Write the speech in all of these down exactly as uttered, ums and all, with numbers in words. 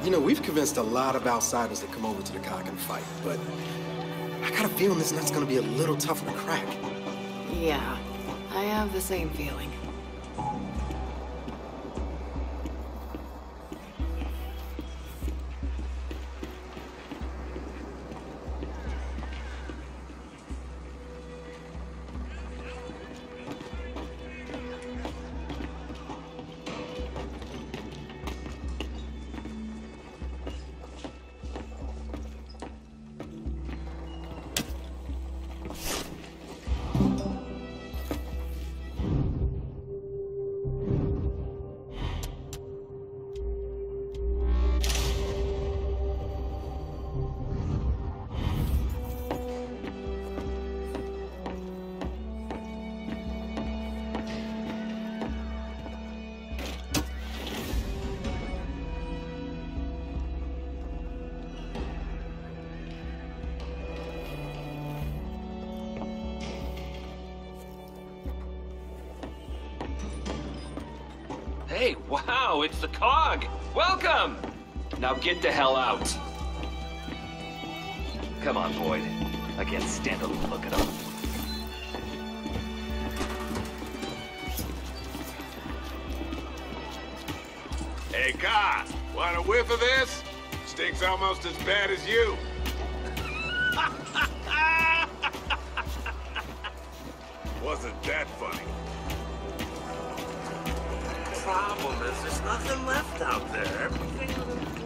You know, we've convinced a lot of outsiders to come over to the Cog and fight, but I got a feeling this nut's gonna be a little tougher to crack. Yeah, I have the same feeling. Hey, wow, it's the Cog! Welcome! Now get the hell out. Come on, Boyd. I can't stand to look at him. Hey, Cog, want a whiff of this? Stinks almost as bad as you. Wasn't that funny? The problem is there's nothing left out there. Everything was in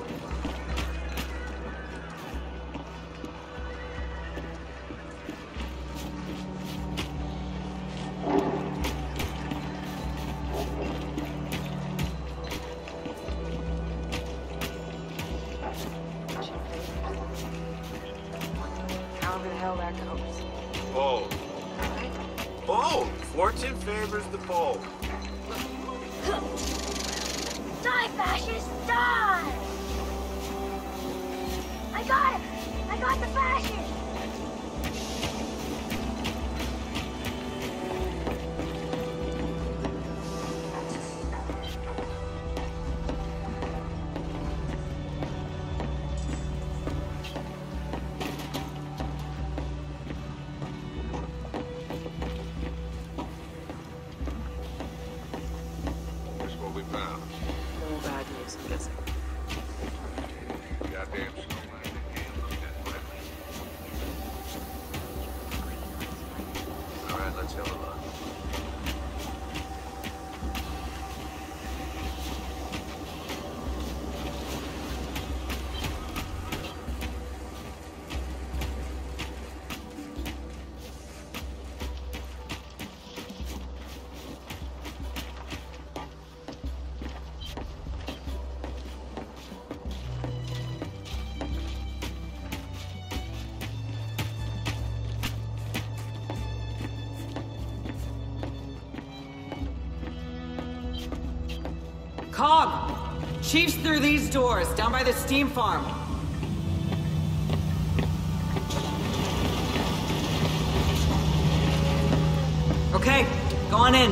However the hell that goes. bold. Bold! Fortune favors the bold. Die, fascist, die! I got it! I got the fascist! Here's what we found. No bad news, I'm guessing. Goddamn All right, let's have a look. Cog! Chief's through these doors, down by the steam farm. Okay, go on in.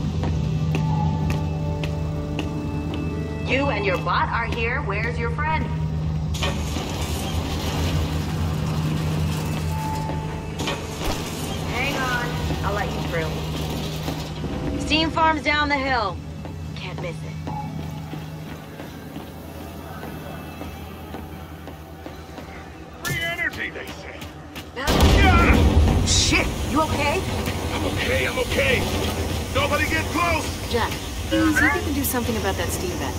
You and your bot are here. Where's your friend? Hang on. I'll let you through. Steam farm's down the hill. Can't miss it. free energy, they say. Shit! You okay? I'm okay, I'm okay. Nobody get close! Jack, see if you can do something about that steam vent.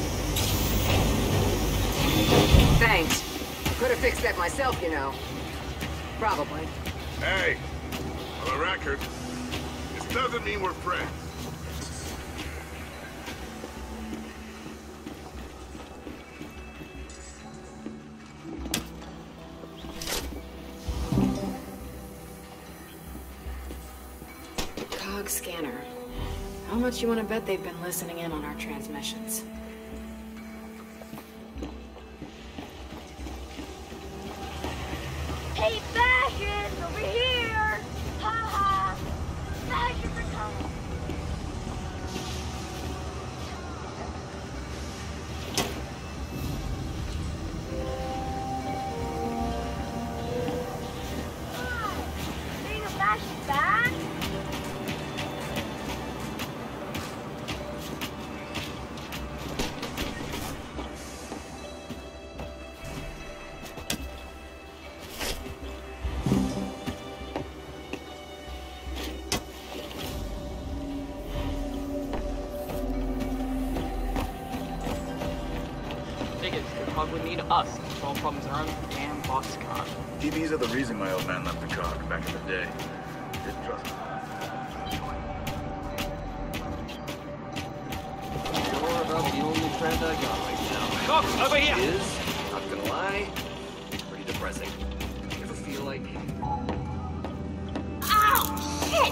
Thanks. Could have fixed that myself, you know. Probably. Hey, on the record, this doesn't mean we're friends. Cog scanner. How much you want to bet they've been listening in on our transmissions? Hey, fascists, over here! Ha ha! Fascists are coming! Cog would need us to solve problems in our own damn boxcar. T Vs are the reason my old man left the Cog back in the day. Didn't trust me. You're about the only friend I got right now. Cox, over here! Is, not gonna lie, pretty depressing. You ever feel like... Ow! Shit!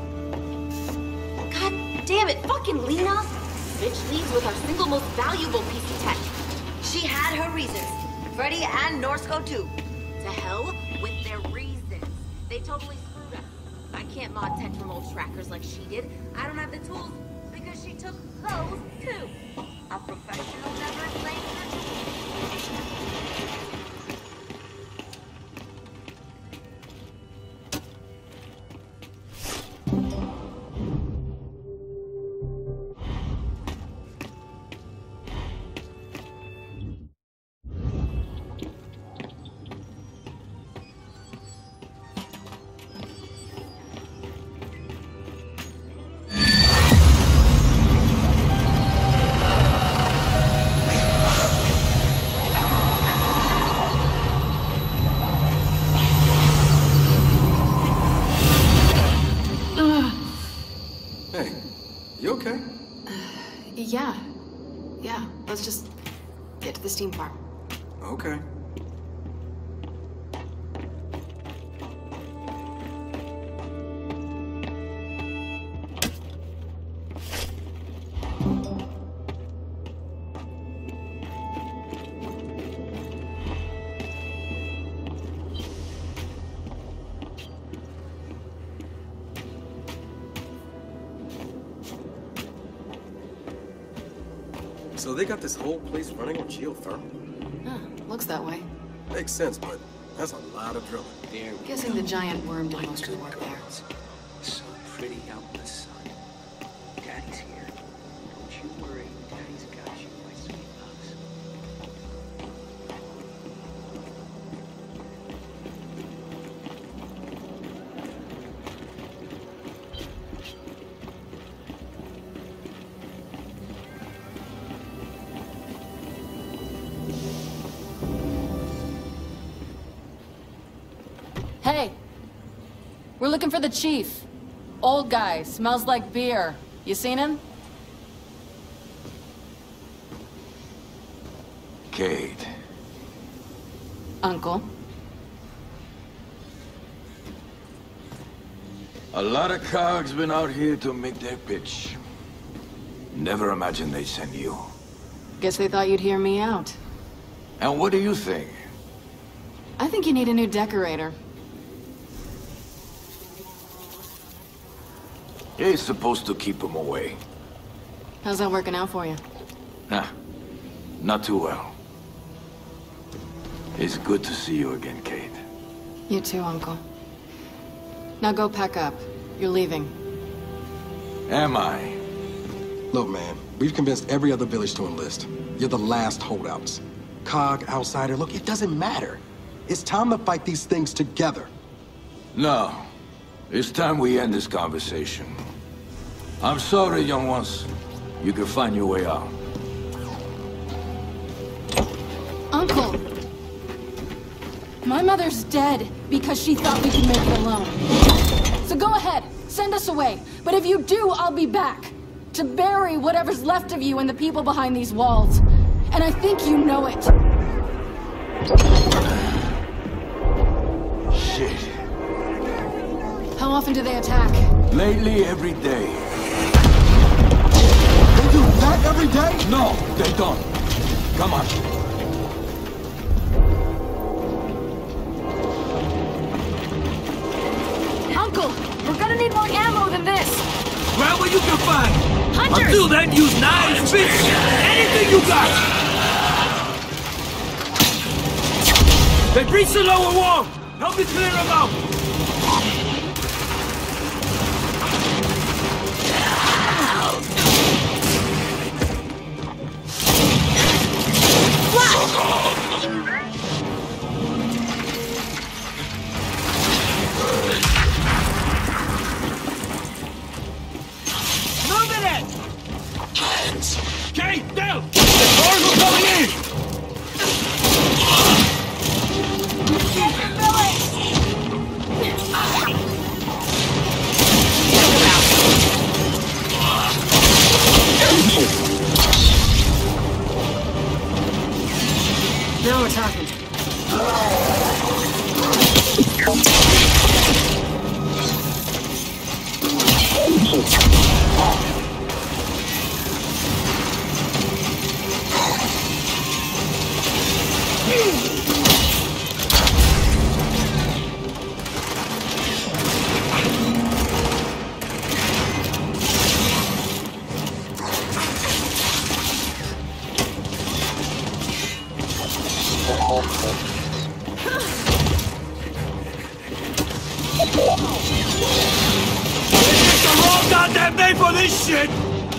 God damn it, fucking Lena! Bitch leaves with our single most valuable piece of tech. She had her reasons. Freddy and Norsco too. To hell with their reasons. They totally screwed us. I can't mod tech from old trackers like she did. I don't have the tools because she took those too. A professional never explains her tools. Yeah. Yeah, let's just get to the steam farm. Okay. So they got this whole place running on geothermal? Huh, looks that way. Makes sense, but that's a lot of drilling. There we Guessing go. The giant worm did most of the work there. So pretty out in the sun. Daddy's here. Don't you worry. Daddy's got you, my sweet loves. Hey, we're looking for the chief. Old guy, smells like beer. You seen him? Kate. Uncle. A lot of cogs been out here to make their pitch. Never imagined they'd send you. Guess they thought you'd hear me out. And what do you think? I think you need a new decorator. He's supposed to keep them away. How's that working out for you? Nah, not too well. It's good to see you again, Kate. You too, Uncle. Now go pack up. You're leaving. Am I? Look, man, we've convinced every other village to enlist. You're the last holdouts. Cog, outsider, look, it doesn't matter. It's time to fight these things together. No. It's time we end this conversation. I'm sorry, young ones. You can find your way out. Uncle! My mother's dead because she thought we could make it alone. So go ahead, send us away. But if you do, I'll be back. To bury whatever's left of you and the people behind these walls. And I think you know it. Shit. How often do they attack? Lately, every day. They do that every day? No, they don't. Come on. Uncle, we're gonna need more ammo than this. Grab what you can find. Hunters! Until then, use knives, fists, anything you got. They breached the lower wall. Help me clear them out. Moving it! Kate, down! The doors are coming in! we're talking. Goddamn name for this shit!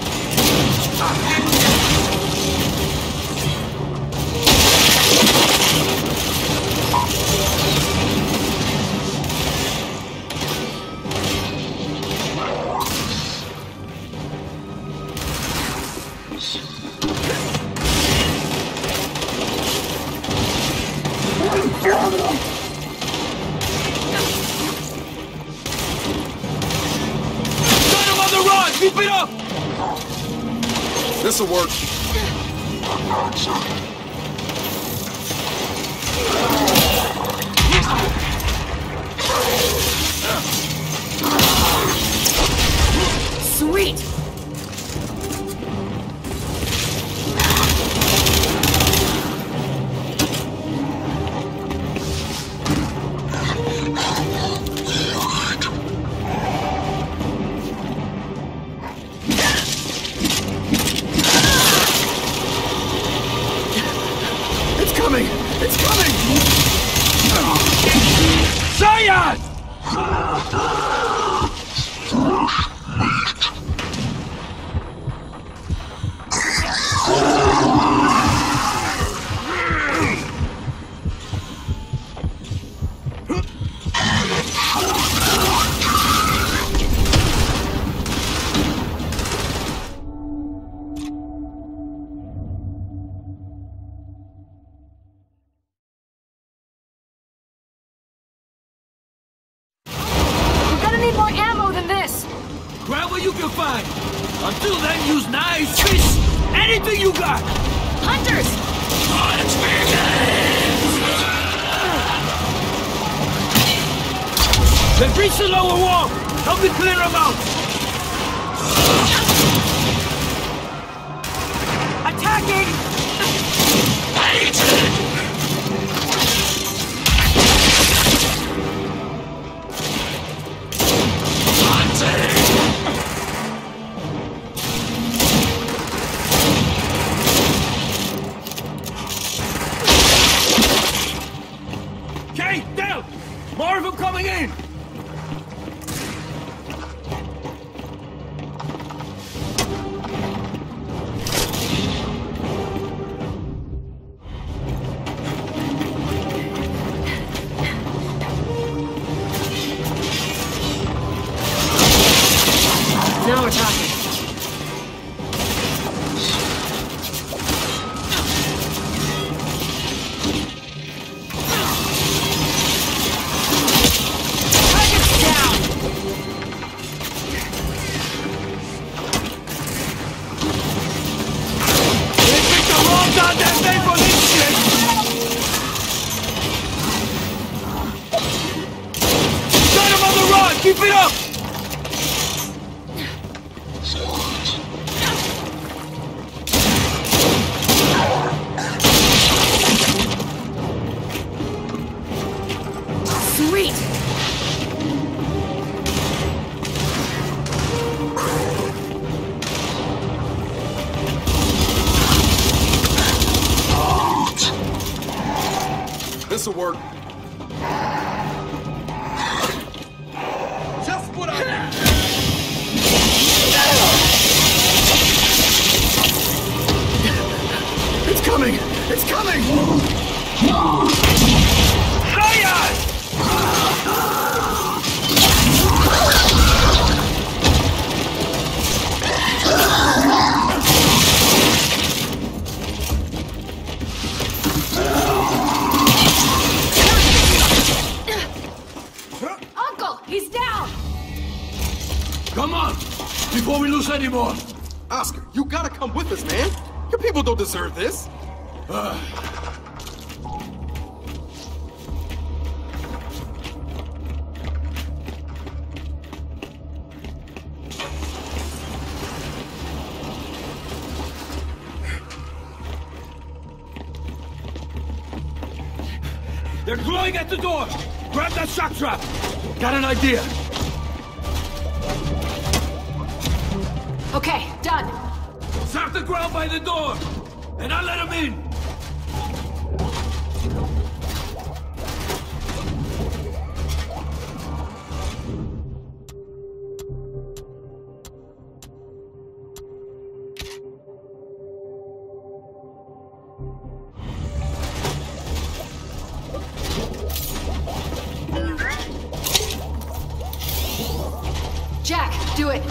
Keep it up! This'll work. Sweet! It's coming! Zion! Grab what you can find. Until then, use knives, fish, anything you got. Hunters! Then breach the lower wall. Help me clear them out. Attacking! More of them coming in! Now we're talking. Keep it up! Sweet! This'll work. It's coming! It's coming! Zion! Uncle, he's down! Come on! Before we lose any more! Oscar, you gotta come with us, man! Your people don't deserve this! Uh, They're clawing at the door! Grab that shock trap! Got an idea! Okay, done. Shock the ground by the door! And I'll let him in! Jack, do it.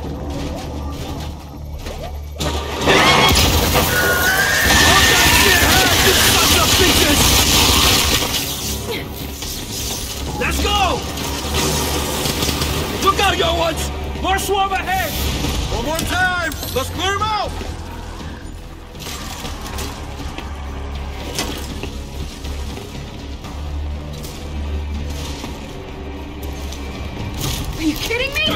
Let's go! Look out, young ones! More swarm ahead! One more time! Let's clear them out! Are you kidding me?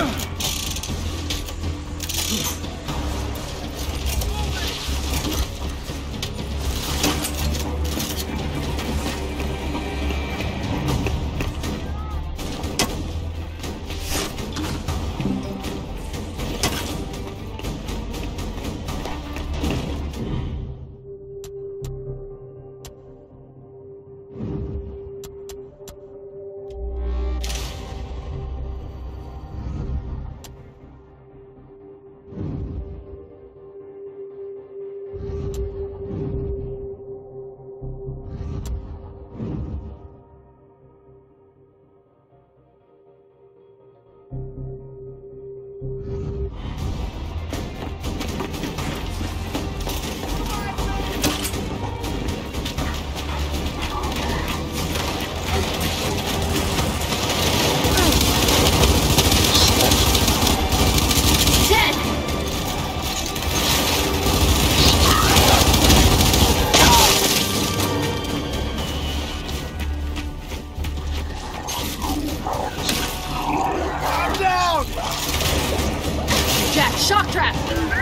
Shock trap!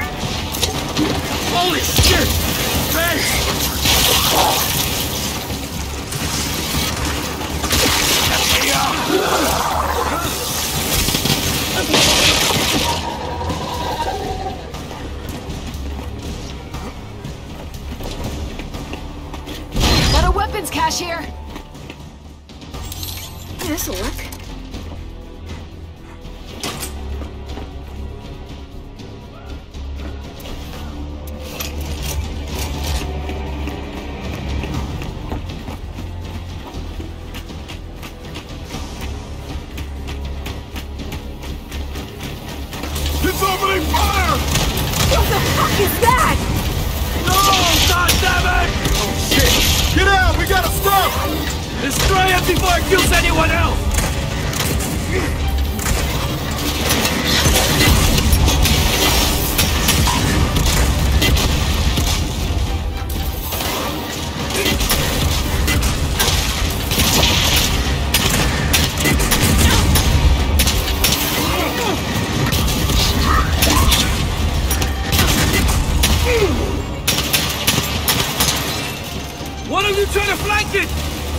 Holy shit! Got a weapons cache here. This'll work. Opening fire! What the fuck is that? No! God damn it! Oh shit! Get out! We gotta stop! Destroy it before it kills anyone else! Why don't you try to flank it?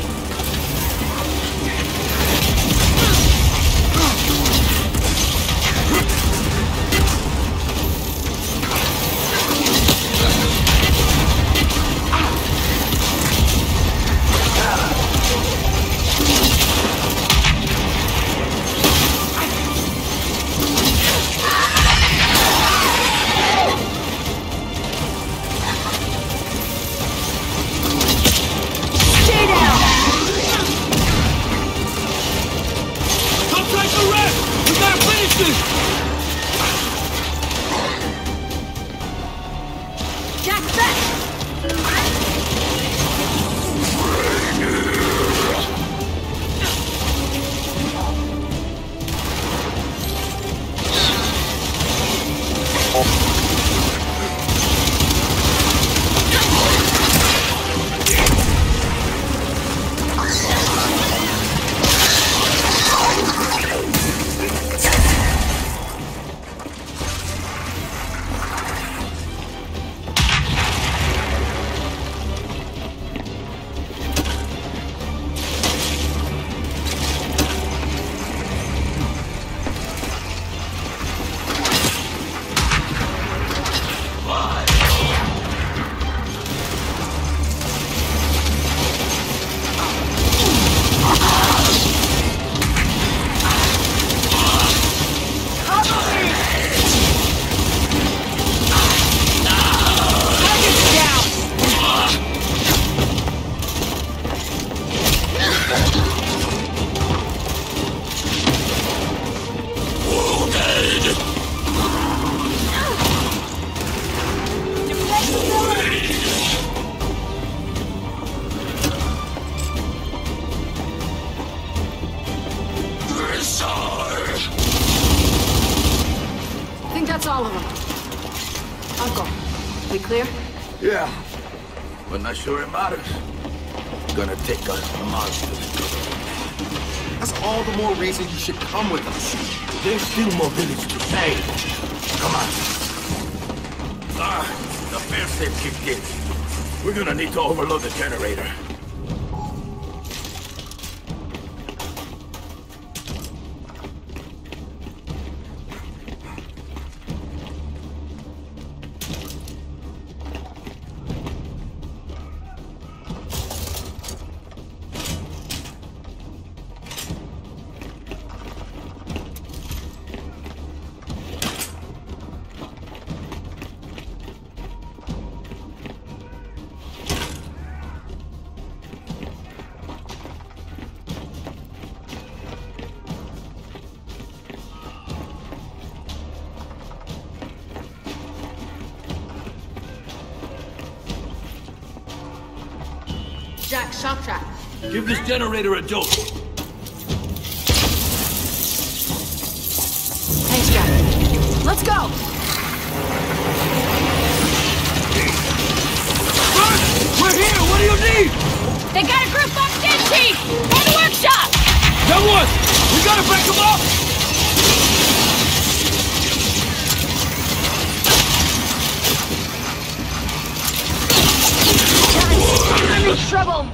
Jack's back! We clear? Yeah, but not sure it matters. Gonna take us monsters. That's all the more reason you should come with us. There's still more village to save. Come on. Ah, the failsafe kicked in. We're gonna need to overload the generator. Jack, shock trap. Give this generator a jolt. Thanks, Jack. Let's go! Run! We're here! What do you need? They got a group boxed in, Chief! On the workshop! Young one! We gotta break them up! I'm in trouble!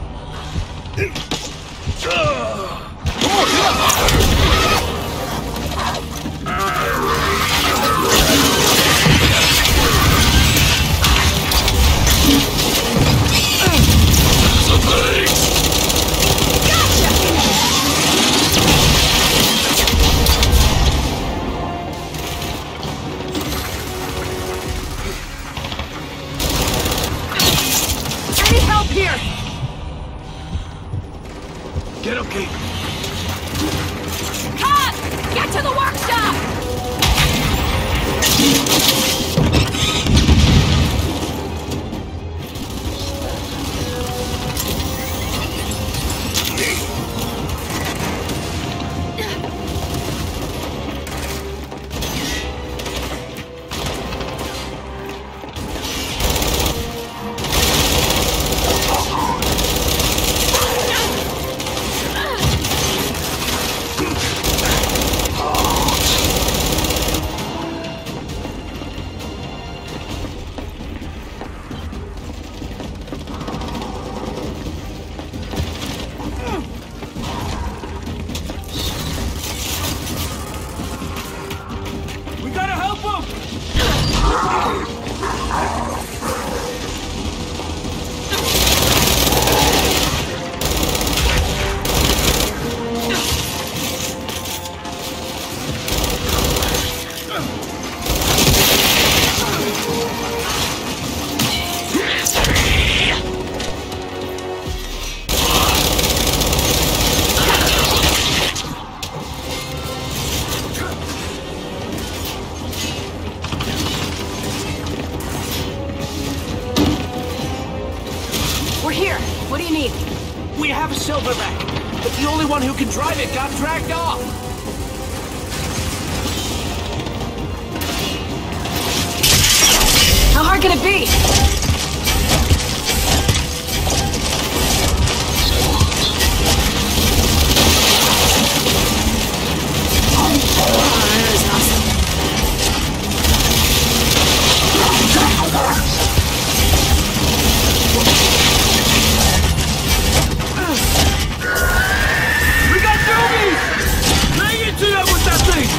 Any help here? Get him, Kate. Cut! Get to the workshop! We gotta help him! We're here. What do you need? We have a silverback, but the only one who can drive it got dragged off. How hard can it be? We got newbies! Bang into them with that thing!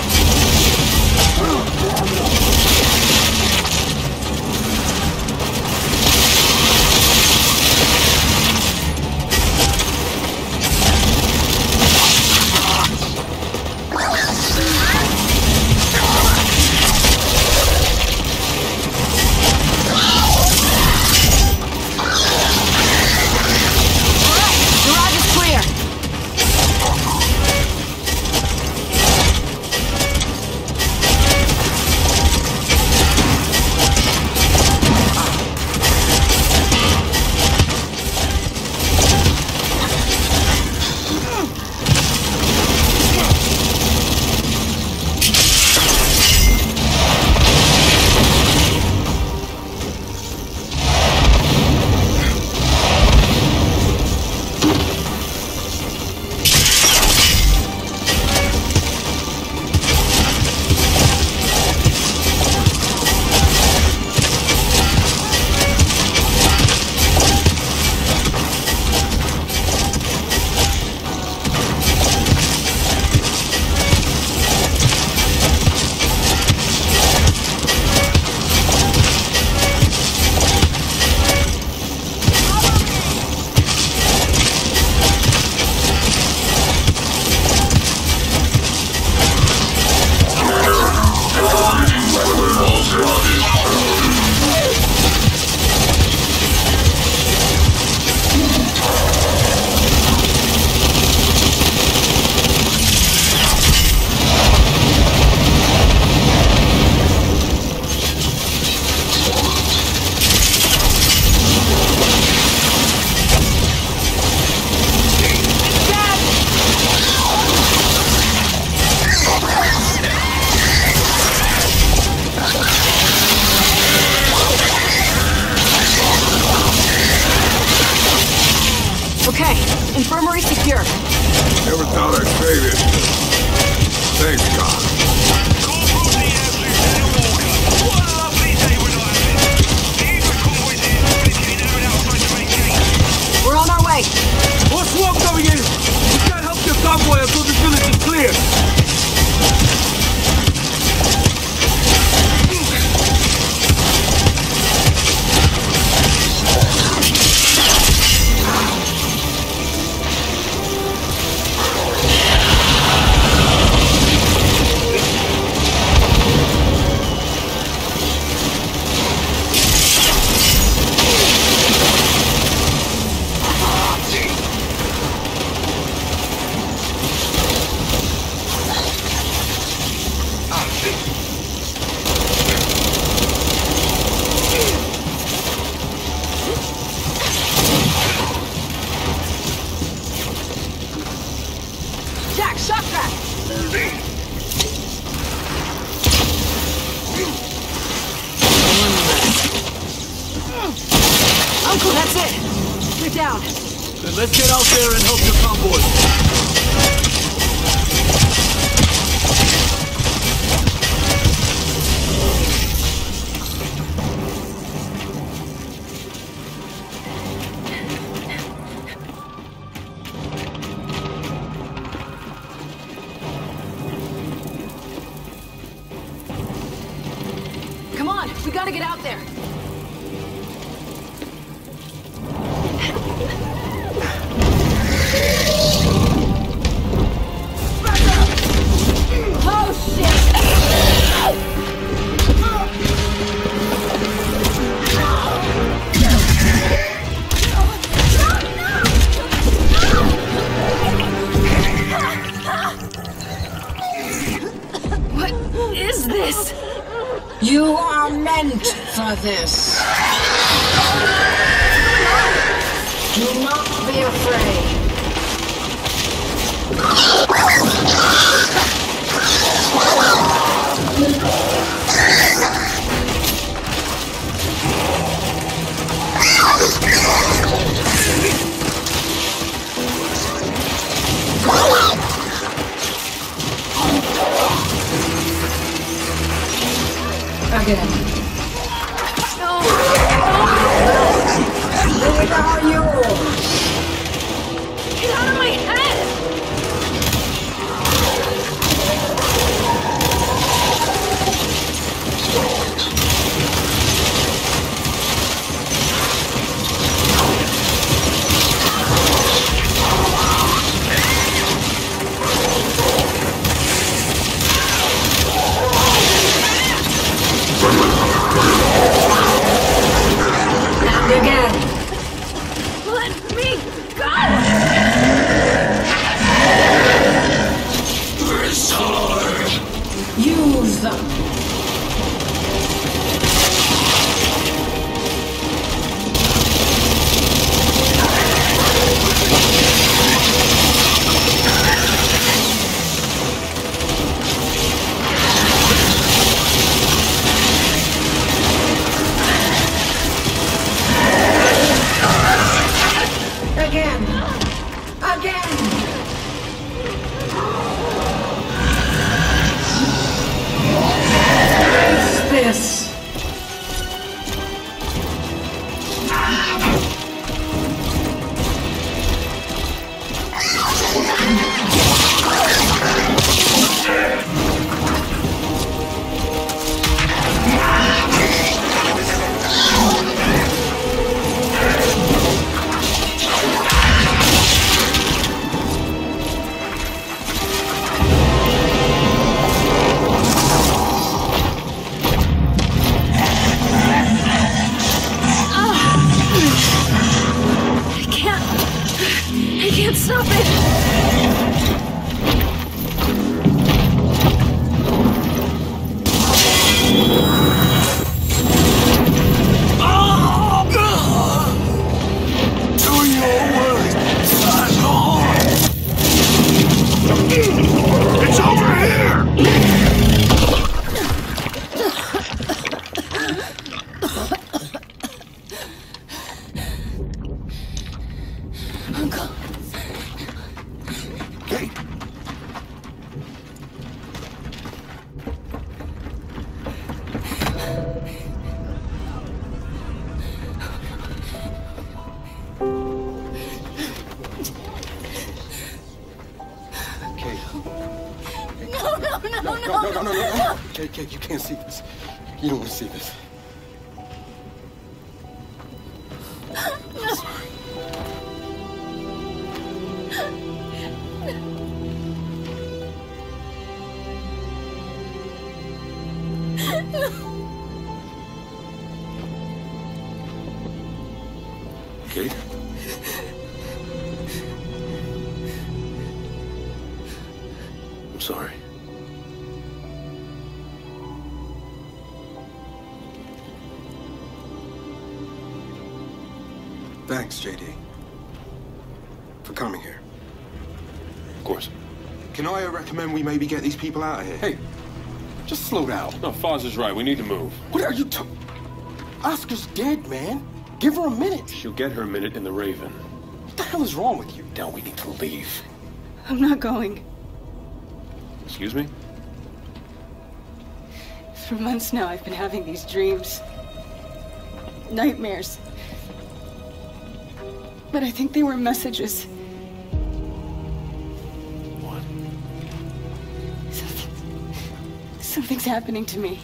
save it. Thanks, God. We're on our way. More swarm coming in! We can't help your convoy until this village is clear! Jack, shock trap! Uncle, that's it! We're down. Then let's get out there and help your convoy. Come on, we gotta get out there. Oh, shit! What is this? You are meant for this. Do not be afraid. Again. No! They are yours. Get out of my head! And again. Let me go! Use them. no, no, no, no, no. Kay, Kay, you can't see this. You don't want to see this. I'm sorry. Kate? I'm sorry. Thanks, J D. For coming here. Of course. Can I recommend we maybe get these people out of here? Hey, just slow down. No, Foz is right. We need to move. What are you t- Oscar's dead, man. Give her a minute. She'll get her minute in the Raven. What the hell is wrong with you? Now we need to leave. I'm not going. Excuse me? For months now, I've been having these dreams. Nightmares. But I think they were messages. What? Something, something's happening to me.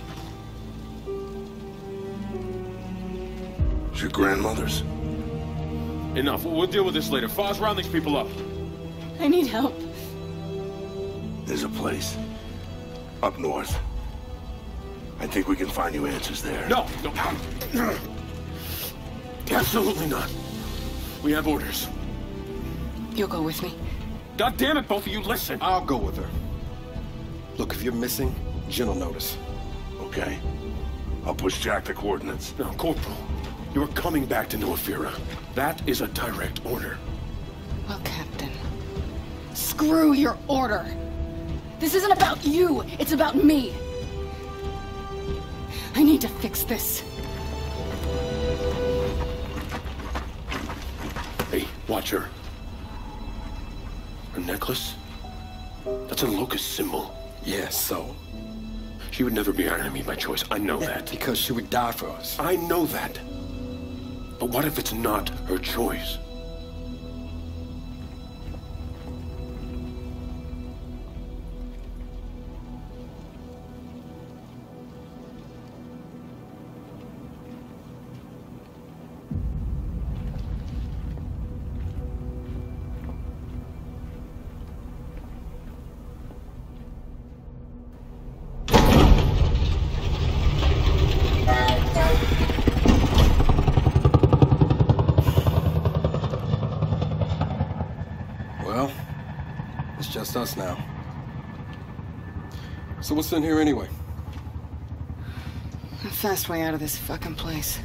It's your grandmother's. Enough. We'll deal with this later. Foz, round these people up. I need help. There's a place. Up north. I think we can find you answers there. No, no. Absolutely not. We have orders. You'll go with me. God damn it, both of you, listen. I'll go with her. Look, if you're missing, Jen will notice. Okay. I'll push Jack the coordinates. No, Corporal. You are coming back to New Ephyra. That is a direct order. Well, Captain. Screw your order. This isn't about you. It's about me. I need to fix this. Hey, watch her. Her necklace? That's a locust symbol. Yeah, so? She would never be our enemy by choice. I know that. Because she would die for us. I know that. But what if it's not her choice? Well, it's just us now. So what's in here anyway? A fast way out of this fucking place.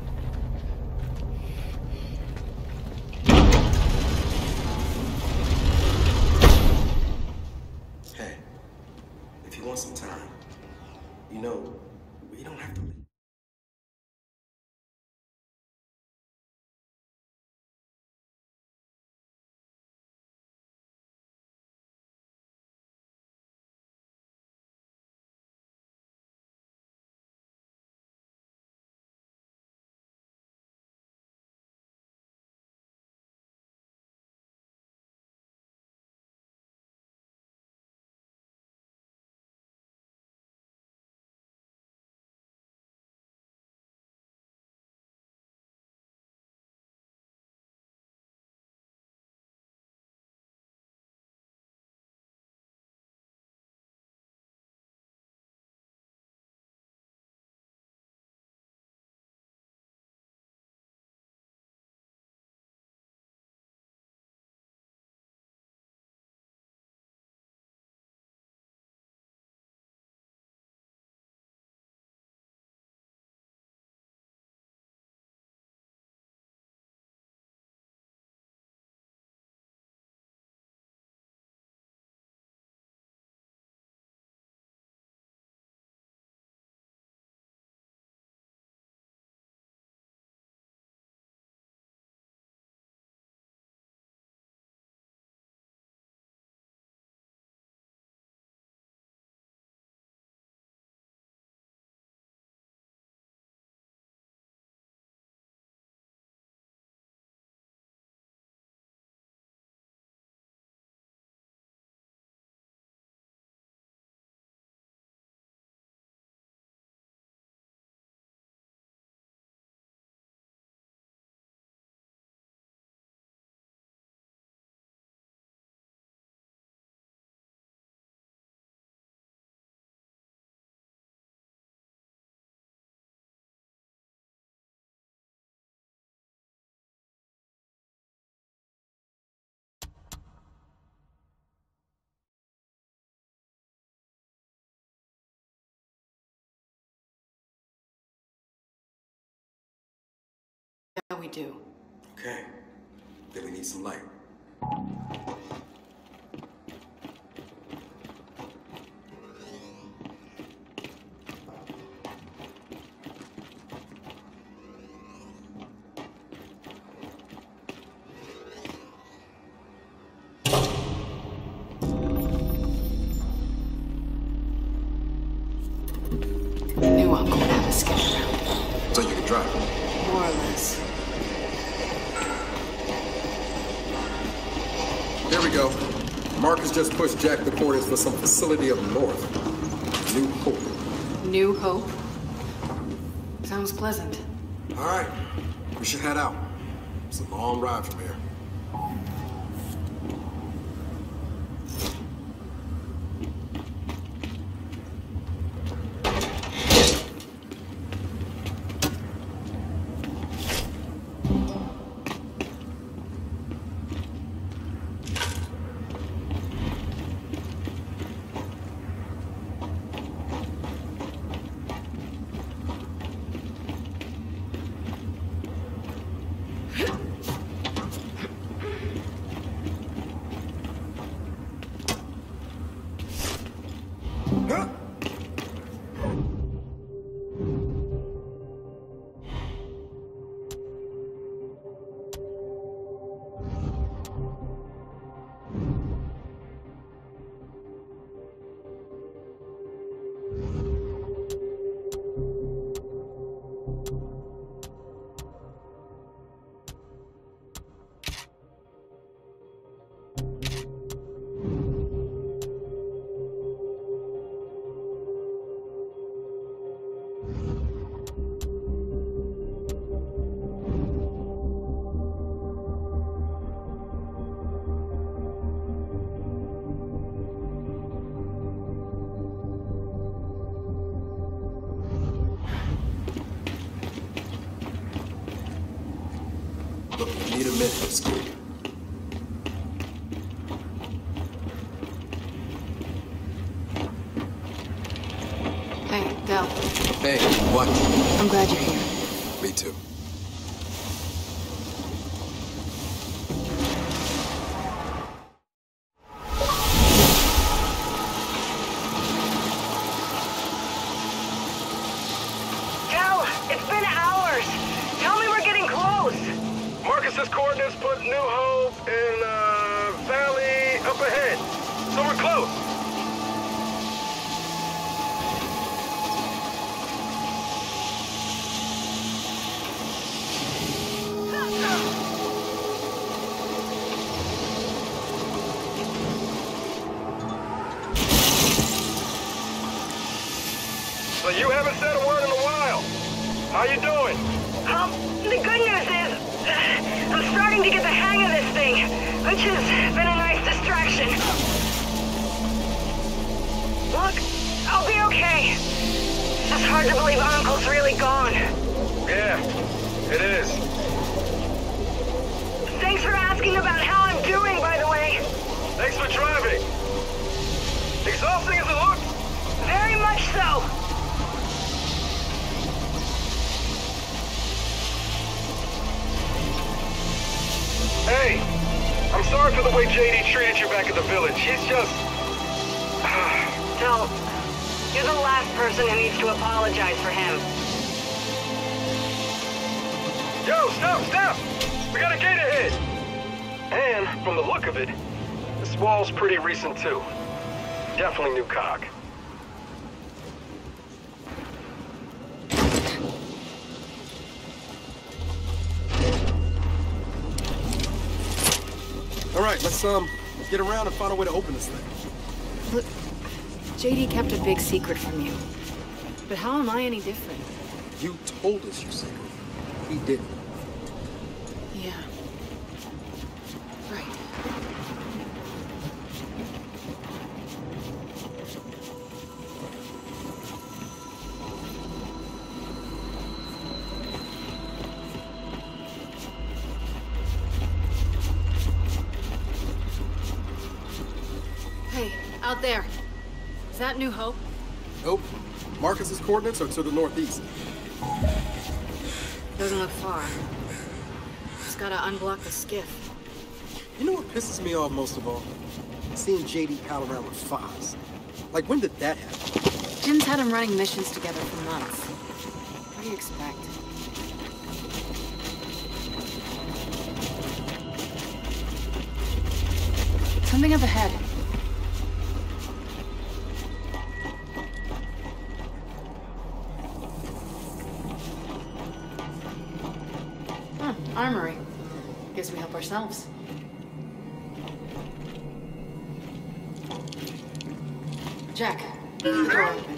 Hey, if you want some time, you know, we don't have to leave. we do. Okay. Billy needs some light. Knew Uncle would have a skip around. So you can drive? More or less. Here we go. Marcus just pushed Jack the coordinates for some facility up north. New Hope. New Hope? Sounds pleasant. All right. We should head out. It's a long ride from here. Look, we need a minute, Scoop. Hey, Del. Hey, what? I'm glad you're here. Me too. Del, it's been hours. Tell me we're getting close. Marcus's coordinates put New Hope in, uh, valley up ahead. So we're close. So you haven't said a word in a while. How you doing? Um, the good news is, uh, I'm starting to get the hang of this thing, which has been a nice distraction. Look, I'll be okay. It's just hard to believe Uncle's really gone. Yeah, it is. Thanks for asking about how I'm doing, by the way. Thanks for driving. Exhausting as it looks? Very much so. Hey, I'm sorry for the way J D treated you back at the village. He's just... Del, you're the last person who needs to apologize for him. Yo, stop, stop! We got a gate ahead! And, from the look of it, this wall's pretty recent too. Definitely new cog. All right, let's um get around and find a way to open this thing. Look, J D kept a big secret from you. But how am I any different? You told us your secret. He didn't. Yeah. Right. Hey, out there. Is that New Hope? Nope. Marcus's coordinates are to the northeast. Doesn't look far. Just gotta unblock the skiff. You know what pisses me off most of all? Seeing J D pal around with Foz. Like, when did that happen? Jim's had him running missions together for months. What do you expect? Something up ahead. Huh, armory. Guess we help ourselves. Jack, leave the door open.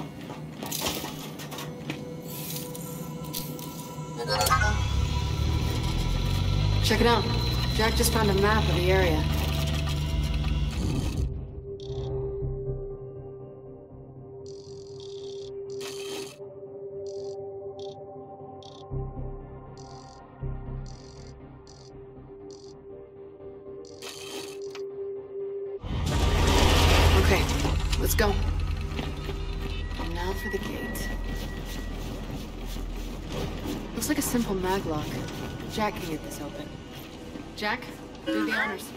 Check it out. Jack just found a map of the area. Okay, let's go. And now for the gate. Looks like a simple mag lock. Jack can get this open. Jack, do the honors.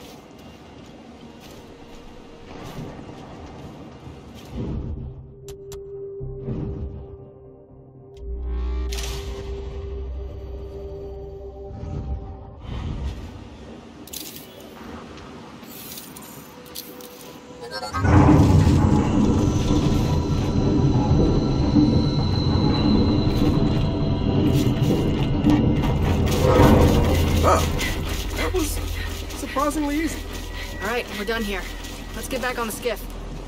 Surprisingly easy. All right, we're done here. Let's get back on the skiff.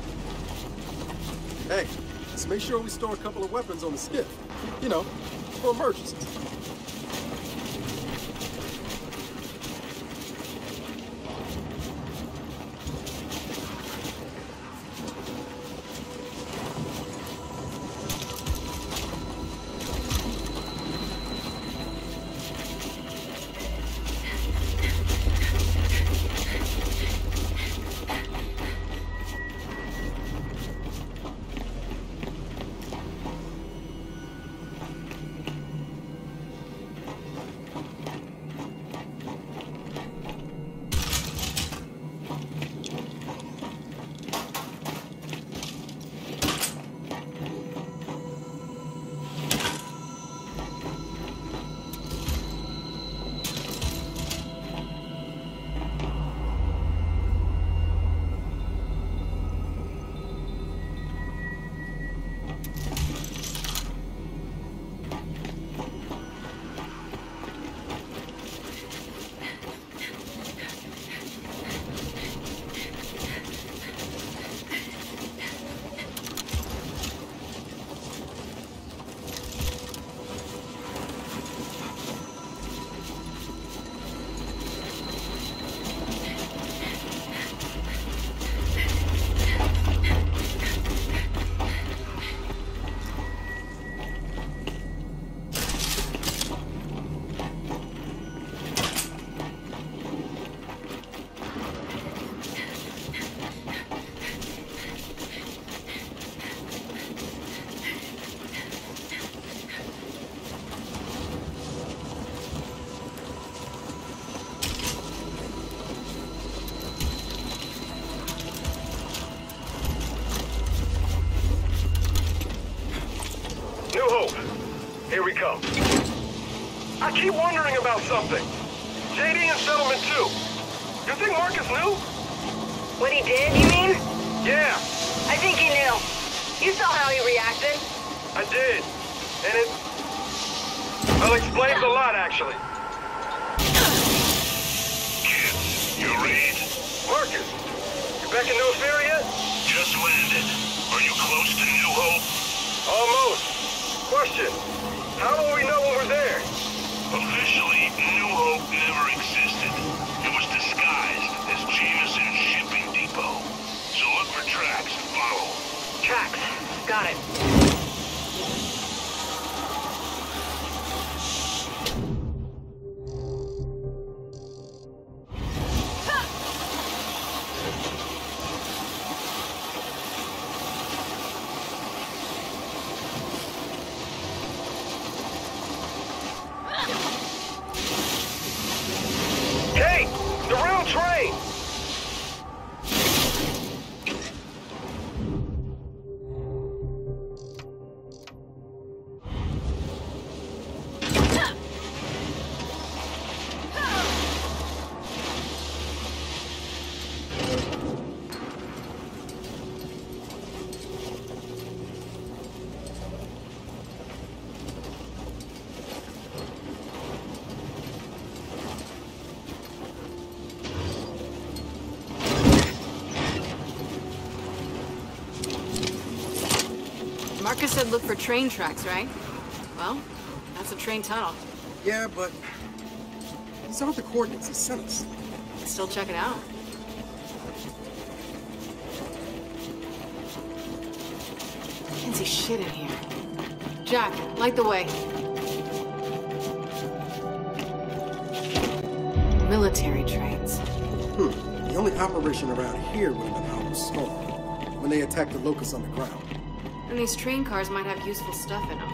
Hey, let's make sure we store a couple of weapons on the skiff. You know, for emergencies. Here we come. I keep wondering about something. J D and Settlement two. You think Marcus knew? What he did, you mean? Yeah. I think he knew. You saw how he reacted. I did. And it... well, explains a lot, actually. Kids, you read? Marcus, you back in No Fear yet? Just landed. Are you close to New Hope? Almost. Question. How will we know when we're there? Officially, New Hope never existed. It was disguised as Jameson's shipping depot. So look for tracks and follow. Tracks. Got it. Marcus said look for train tracks, right? Well, that's a train tunnel. Yeah, but these aren't the coordinates he sent us. Still check it out. Can't see shit in here. Jack, light the way. Military trains. Hmm. The only operation around here would have been Albert Storm, when they attacked the locusts on the ground. And these train cars might have useful stuff in them.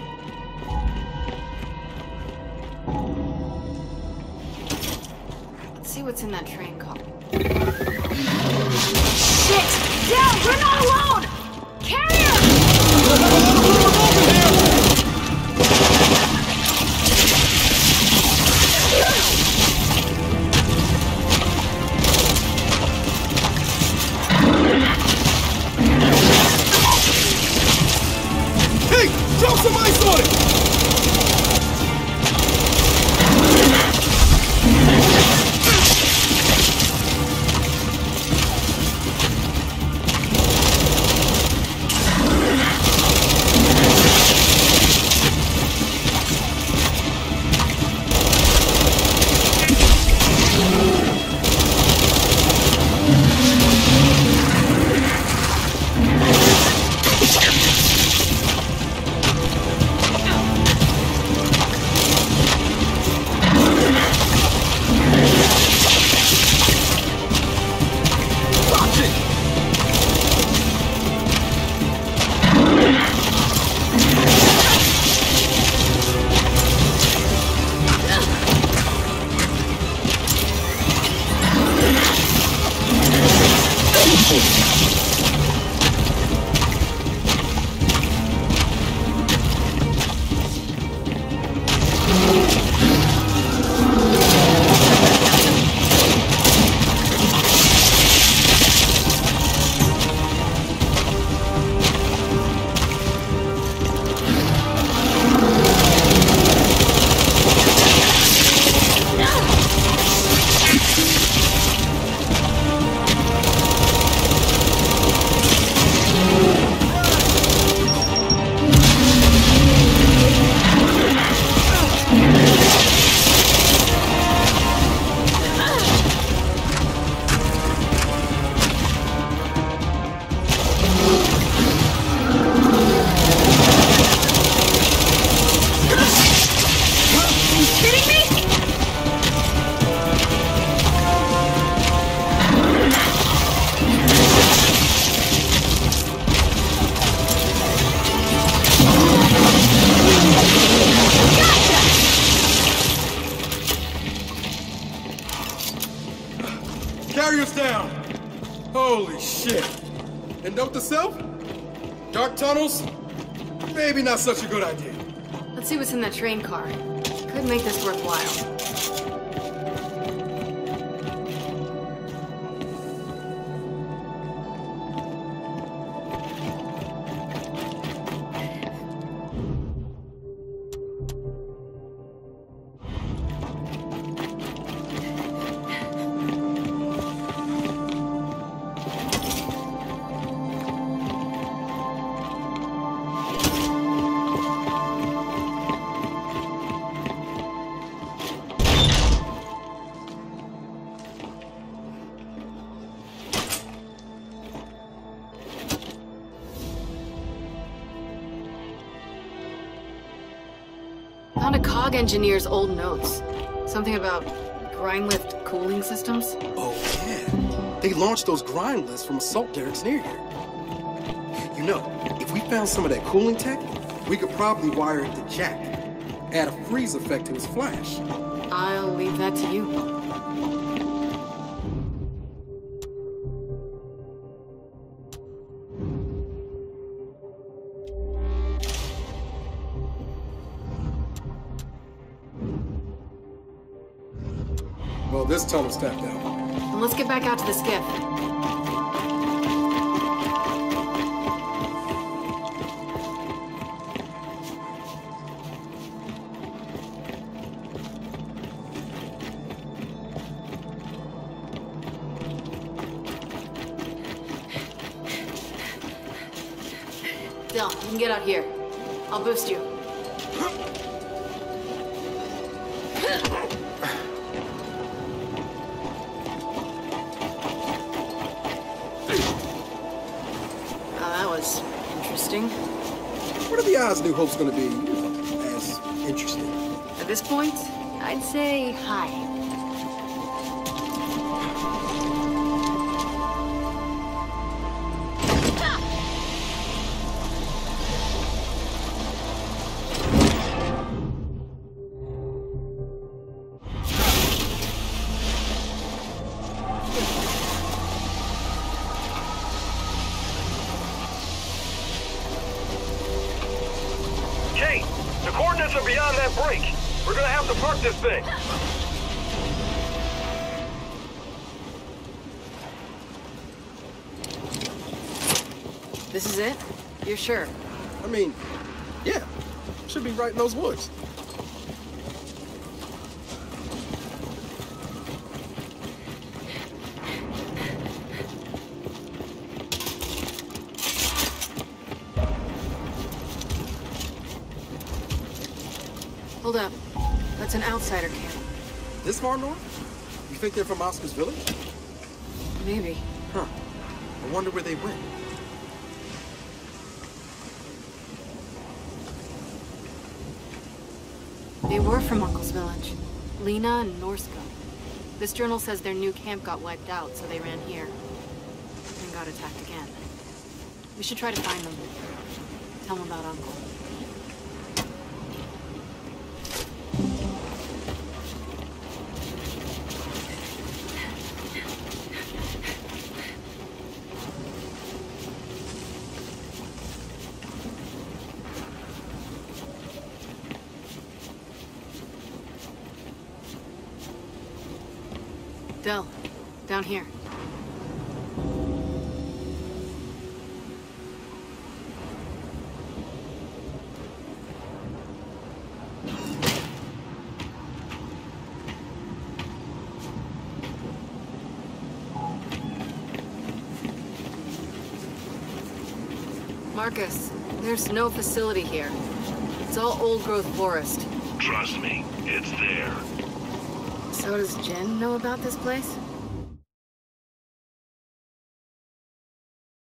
Let's see what's in that train car. Shit! Dad, we're not alone! Carrier! Hey! Drop some ice on it! Carrier's down! Holy shit! And note to self? Dark tunnels? Maybe not such a good idea. Let's see what's in that train car. Could make this worthwhile. Found a cog engineer's old notes. Something about grind lift cooling systems. Oh, yeah. They launched those grind lifts from assault derricks near here. You know, if we found some of that cooling tech, we could probably wire it to Jack. Add a freeze effect to his flash. I'll leave that to you. Well, this tunnel's tapped out. Then let's get back out to the skiff. Del, you can get out here. I'll boost you. Oh, that was interesting. What are the odds New Hope's gonna be, you know, as interesting? At this point, I'd say hi. Kate, the coordinates are beyond that break. We're gonna have to park this thing. This is it? You're sure? I mean, yeah. Should be right in those woods. Hold up. That's an outsider camp. This far north? You think they're from Oscar's village? Maybe. Huh. I wonder where they went. They were from Uncle's village. Lena and Norsko. This journal says their new camp got wiped out, so they ran here. And got attacked again. We should try to find them. Tell them about Uncle. Del, down here. Marcus, there's no facility here. It's all old-growth forest. Trust me, it's there. So does Jen know about this place?